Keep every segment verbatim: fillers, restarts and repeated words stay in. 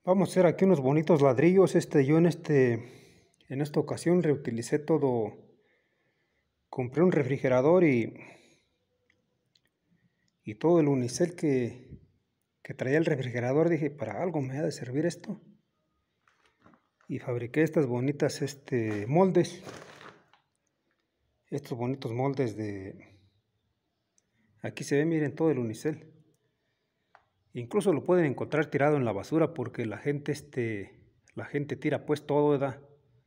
Vamos a hacer aquí unos bonitos ladrillos. Este, yo en este, en esta ocasión reutilicé todo. Compré un refrigerador y, y todo el unicel que, que traía el refrigerador. Dije, para algo me ha de servir esto. Y fabriqué estas bonitas este, moldes. Estos bonitos moldes de... Aquí se ve, miren, todo el unicel. Incluso lo pueden encontrar tirado en la basura porque la gente, este, la gente tira pues todo, ¿verdad?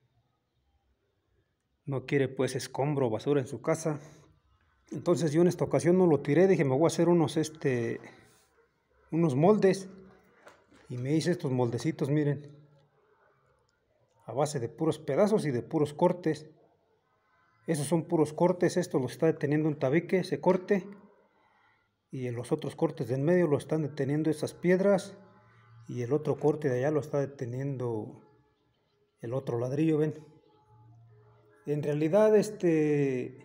No quiere pues escombro o basura en su casa. Entonces yo en esta ocasión no lo tiré, dije me voy a hacer unos, este, unos moldes. Y me hice estos moldecitos, miren. A base de puros pedazos y de puros cortes. Esos son puros cortes, esto lo está deteniendo un tabique, ese corte. Y en los otros cortes del medio lo están deteniendo esas piedras. Y el otro corte de allá lo está deteniendo el otro ladrillo, ven. En realidad este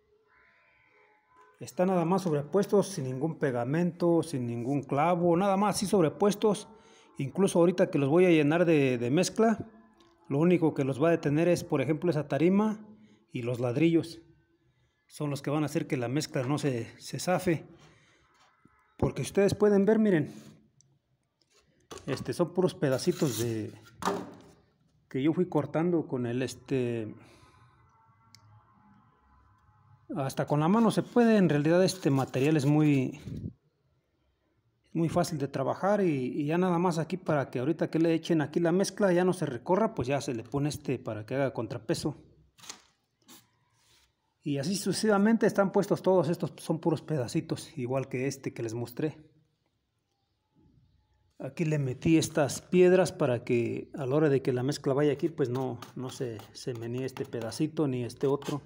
está nada más sobrepuestos, sin ningún pegamento, sin ningún clavo, nada más así sobrepuestos. Incluso ahorita que los voy a llenar de, de mezcla, lo único que los va a detener es, por ejemplo, esa tarima y los ladrillos. Son los que van a hacer que la mezcla no se, se zafe. Porque ustedes pueden ver, miren, este son puros pedacitos de que yo fui cortando con el este hasta con la mano se puede. En realidad este material es muy muy fácil de trabajar y, y ya nada más aquí para que ahorita que le echen aquí la mezcla ya no se recorra, pues ya se le pone este para que haga contrapeso. Y así sucesivamente están puestos todos estos, son puros pedacitos, igual que este que les mostré. Aquí le metí estas piedras para que a la hora de que la mezcla vaya aquí, pues no, no se, se menee este pedacito ni este otro.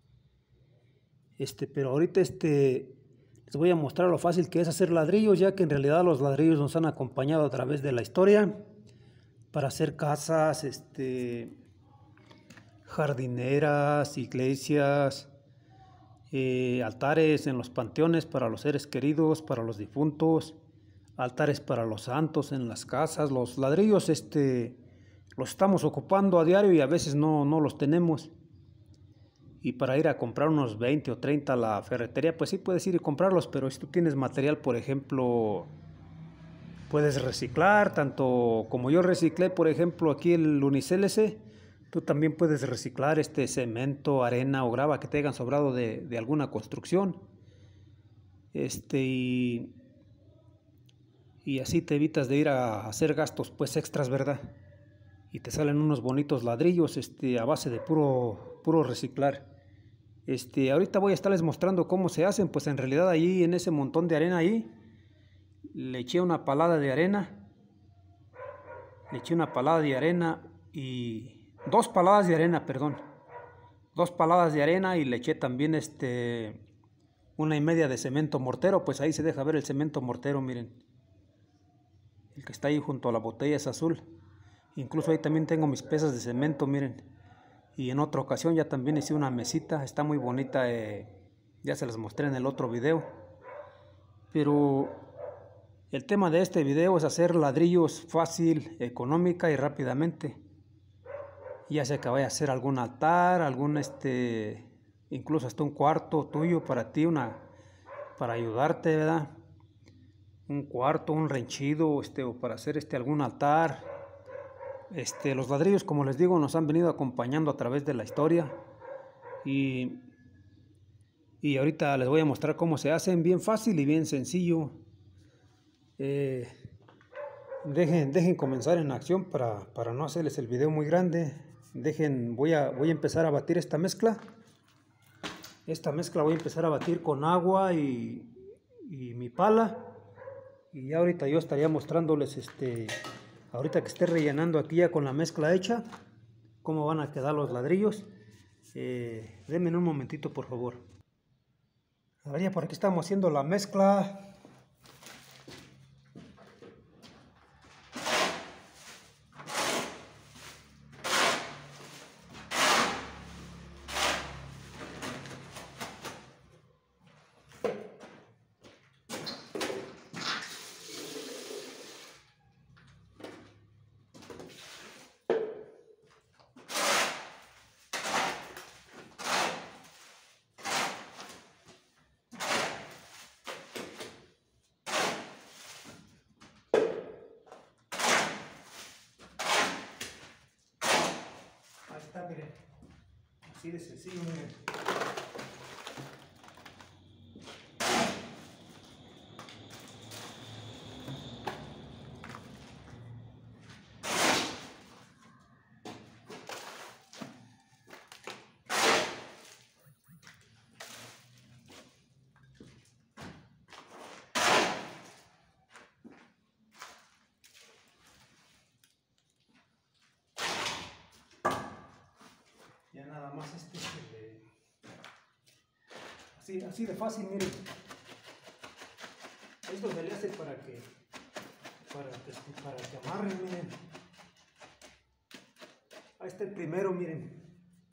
Este, pero ahorita este, les voy a mostrar lo fácil que es hacer ladrillos, ya que en realidad los ladrillos nos han acompañado a través de la historia para hacer casas, este, jardineras, iglesias, eh, altares en los panteones para los seres queridos, para los difuntos, altares para los santos en las casas. Los ladrillos este, los estamos ocupando a diario y a veces no, no los tenemos. Y para ir a comprar unos veinte o treinta a la ferretería, pues sí puedes ir y comprarlos, pero si tú tienes material, por ejemplo, puedes reciclar, tanto como yo reciclé, por ejemplo, aquí el unicel ese, tú también puedes reciclar este cemento, arena o grava que te hayan sobrado de, de alguna construcción. Este, y, y así te evitas de ir a hacer gastos pues extras, ¿verdad? Y te salen unos bonitos ladrillos este, a base de puro, puro reciclar. Este, ahorita voy a estarles mostrando cómo se hacen. Pues en realidad ahí en ese montón de arena ahí le eché una palada de arena, le eché una palada de arena y dos paladas de arena, perdón, dos paladas de arena y le eché también este una y media de cemento mortero. Pues ahí se deja ver el cemento mortero, miren, el que está ahí junto a la botella es azul. Incluso ahí también tengo mis pesas de cemento, miren. Y en otra ocasión ya también hice una mesita, está muy bonita, eh, ya se las mostré en el otro video. Pero el tema de este video es hacer ladrillos fácil, económica y rápidamente. Ya sea que vaya a hacer algún altar, algún este, incluso hasta un cuarto tuyo para ti, una, para ayudarte, ¿verdad? Un cuarto, un renchido, este, o para hacer este algún altar. Este, los ladrillos, como les digo, nos han venido acompañando a través de la historia y, y ahorita les voy a mostrar cómo se hacen, bien fácil y bien sencillo. Eh, dejen, dejen comenzar en acción para, para no hacerles el video muy grande. Dejen, voy a, voy a empezar a batir esta mezcla. Esta mezcla voy a empezar a batir con agua y, y mi pala. Y ya ahorita yo estaría mostrándoles este... Ahorita que esté rellenando aquí ya con la mezcla hecha, cómo van a quedar los ladrillos. Eh, denme un momentito, por favor. A ver, ya por aquí estamos haciendo la mezcla. Así de sencillo, miren. Ya nada más este se le... así, así de fácil, miren. Esto se le hace para que para que, para que amarren, miren. Ahí está el primero, miren.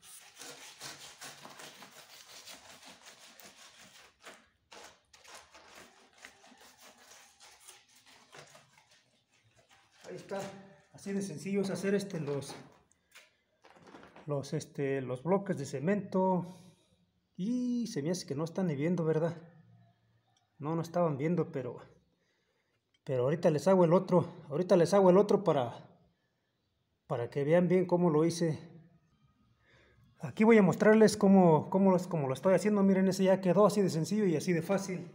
Ahí está. Así de sencillo es hacer este los los este los bloques de cemento. Y se me hace que no están ni viendo, ¿verdad? No, no estaban viendo, pero pero ahorita les hago el otro. Ahorita les hago el otro para para que vean bien cómo lo hice. Aquí voy a mostrarles cómo, cómo, cómo lo estoy haciendo. Miren, ese ya quedó así de sencillo y así de fácil.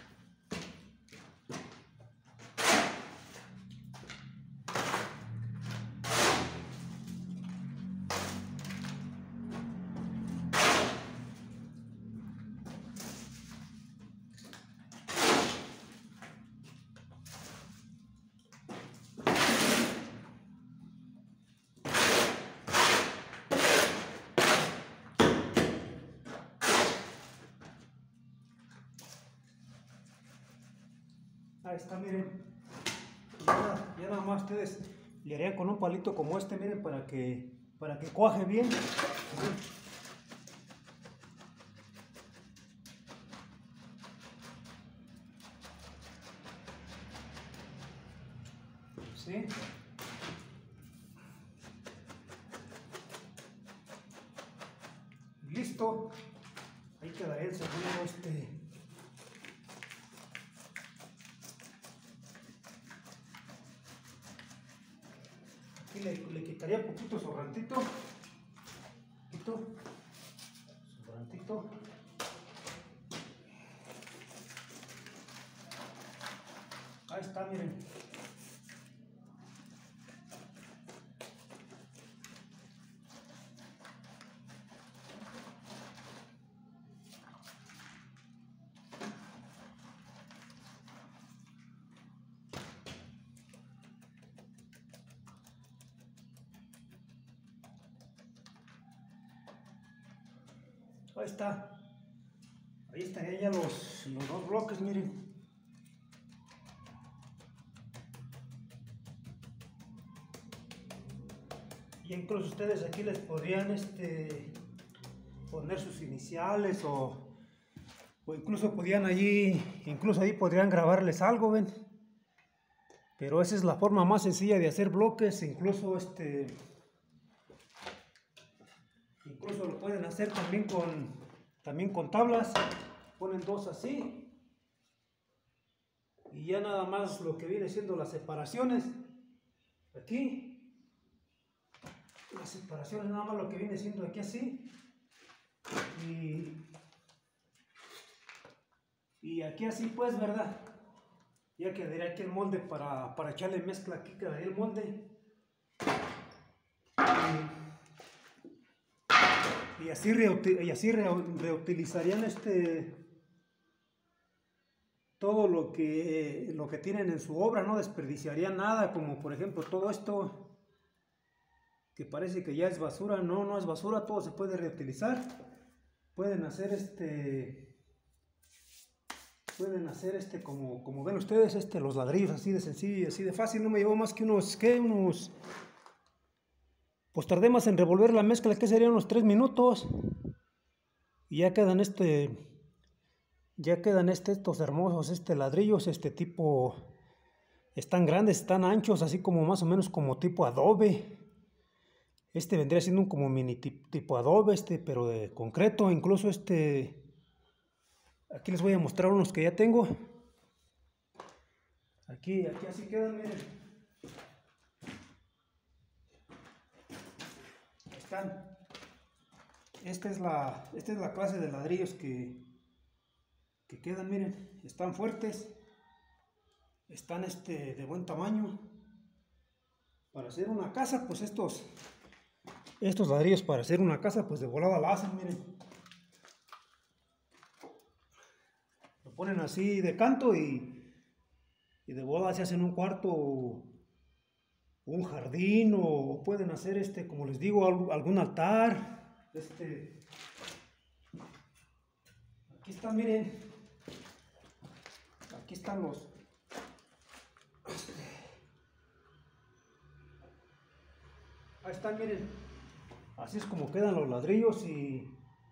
Ahí está, miren. Ya, ya nada más ustedes le harían con un palito como este, miren, para que para que cuaje bien. ¿Sí? Listo. Ahí quedaría el segundo este. Aquí le, le quitaría poquito sobrantito. Poquito. Sobrantito. Ahí está, miren. Ahí está. Ahí estarían ya los, los dos bloques, miren. Y incluso ustedes aquí les podrían este, poner sus iniciales o, o incluso podían allí, incluso ahí podrían grabarles algo, ven. Pero esa es la forma más sencilla de hacer bloques, incluso este, incluso lo pueden hacer también con, también con tablas. Ponen dos así y ya nada más lo que viene siendo las separaciones aquí. Las separaciones nada más lo que viene siendo aquí así y, y aquí así pues, verdad, ya quedaría aquí el molde para, para echarle mezcla. Aquí quedaría el molde y, y así, reutil, y así re, reutilizarían este todo lo que, lo que tienen en su obra, no desperdiciarían nada, como por ejemplo todo esto que parece que ya es basura. No, no es basura, todo se puede reutilizar. Pueden hacer este, pueden hacer este, como, como ven ustedes, este, los ladrillos así de sencillo y así de fácil. No me llevó más que unos, ¿qué? Unos, pues tardé más en revolver la mezcla, que serían unos tres minutos. Y ya quedan este, ya quedan este, estos hermosos, este, ladrillos, este tipo, están grandes, están anchos, así como más o menos como tipo adobe. Este vendría siendo un como mini tipo adobe, este, pero de concreto. Incluso este, aquí les voy a mostrar unos que ya tengo. Aquí, aquí así quedan, miren. Están. esta es la, esta es la clase de ladrillos que, que quedan, miren, están fuertes, están este, de buen tamaño. Para hacer una casa, pues estos, estos ladrillos para hacer una casa, pues de volada la hacen, miren. Lo ponen así de canto y, y de volada se hacen un cuarto, un jardín, o pueden hacer este, como les digo, algún altar. Este, aquí están, miren, aquí están los, ahí están, miren, así es como quedan los ladrillos y,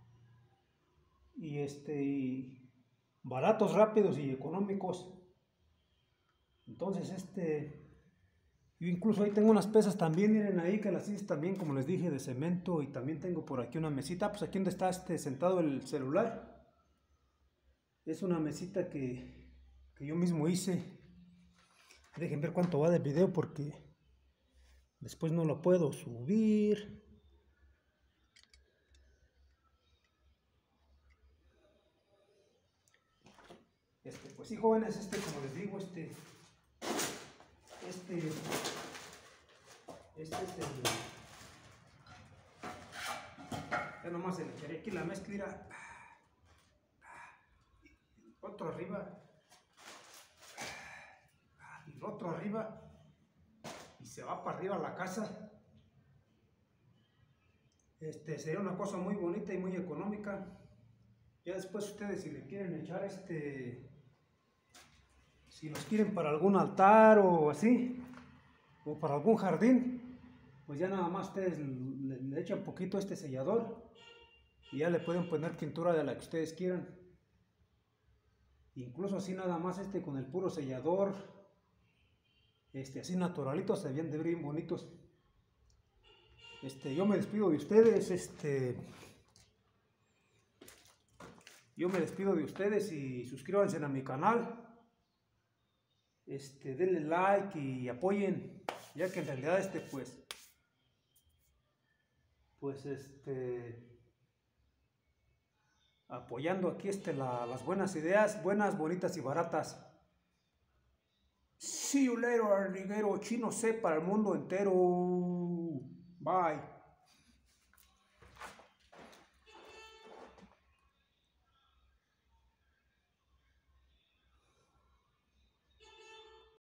y este, y baratos, rápidos y económicos. Entonces, este, yo incluso ahí tengo unas pesas también, miren ahí, que las hice también, como les dije, de cemento, y también tengo por aquí una mesita, pues aquí donde está este sentado el celular, es una mesita que, que yo mismo hice. Dejen ver cuánto va de video porque después no lo puedo subir. Este, pues sí, jóvenes, este, como les digo, este, este, este es el, ya nomás se le echaré aquí la mezcla, mira, otro arriba, y el otro arriba, y se va para arriba la casa. Este, sería una cosa muy bonita y muy económica. Ya después ustedes, si le quieren echar este, si los quieren para algún altar o así, o para algún jardín, pues ya nada más ustedes le, le echan poquito este sellador y ya le pueden poner pintura de la que ustedes quieran. Incluso así nada más este con el puro sellador, este así naturalitos, se ven de bien bonitos. Este, yo me despido de ustedes, este, yo me despido de ustedes y suscríbanse a mi canal. Este, denle like y apoyen, ya que en realidad este pues pues este apoyando aquí este la, las buenas ideas, buenas, bonitas y baratas. See you later, alligator chino C para el mundo entero. Bye.